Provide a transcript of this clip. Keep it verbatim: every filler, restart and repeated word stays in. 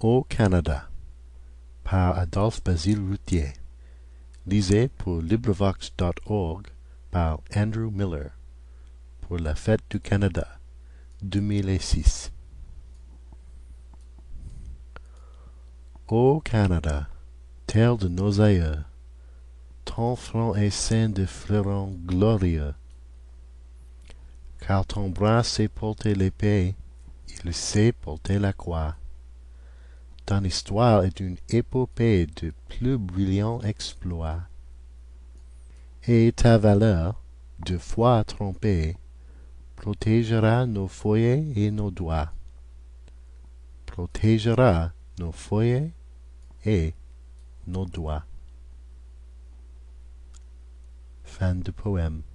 Au Canada, par Adolphe Basile Routhier. Lisez pour LibriVox point org par Andrew Miller. Pour la Fête du Canada, deux mille six. Ô Canada, terre de nos aïeux, ton front est ceint de fleurons glorieux, car ton bras sait porter l'épée, il sait porter la croix. Ton histoire est une épopée de plus brillants exploits. Et ta valeur, de foi trompée, protégera nos foyers et nos doigts. Protégera nos foyers et nos doigts. Fin de poème.